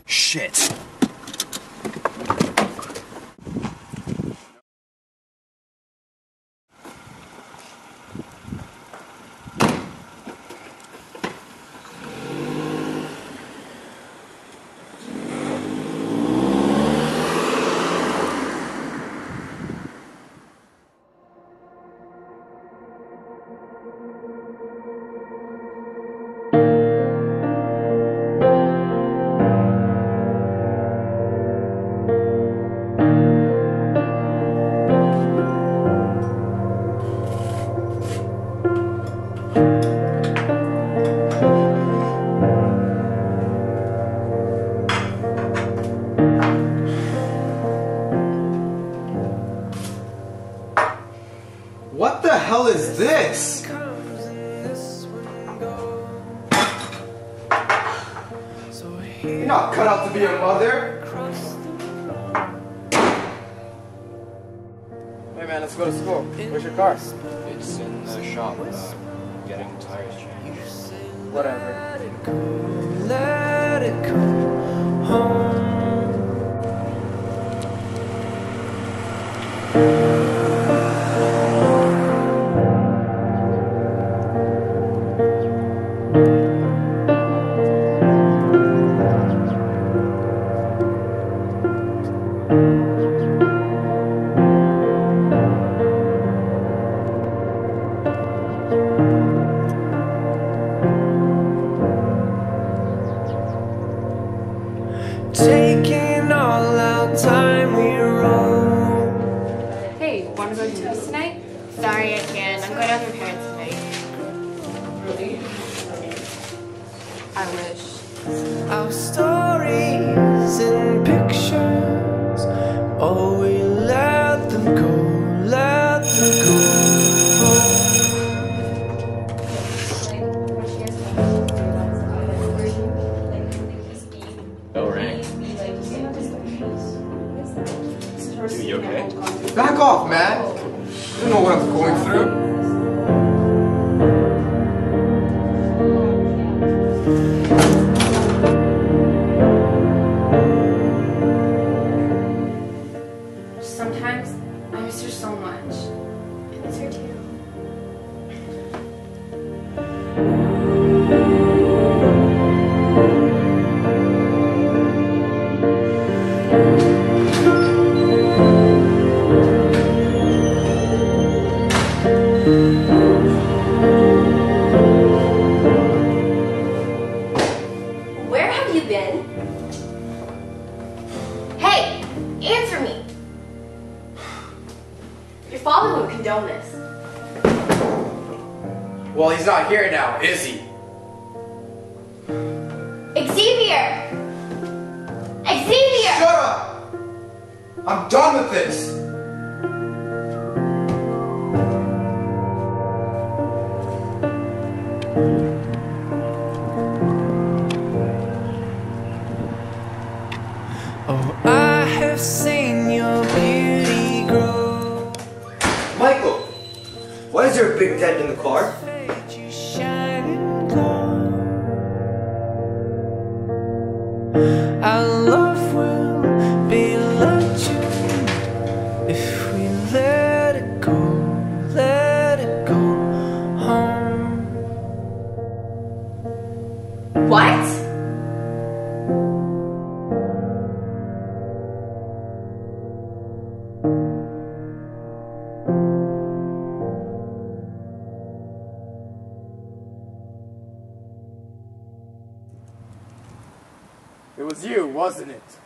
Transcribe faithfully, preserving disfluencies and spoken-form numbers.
Shit. What the hell is this? You're not cut out to be a mother. Hey man, let's go to school. Where's your car? It's in the shop, uh, getting tires changed. Whatever. Let it go home. Taking all our time we roll. Hey, wanna go to the movies tonight? Sorry, I can't. I'm going out with my parents tonight. Really? I wish. Our stories and pictures, oh, we let them go, let them go. Bell rang. Dude, you okay? Back off, man. You don't know what I'm going through. Sometimes I miss her so much. I miss her too. Where have you been? Hey, answer me. Your father would condone this. Well, he's not here now, is he? Xavier! Xavier! Shut up! I'm done with this! Oh, I have seen your beauty grow. Michael, why is there a big dent in the car? You shine and glow. Our love will be legend if we let it go, let it go home. What? It was you, wasn't it?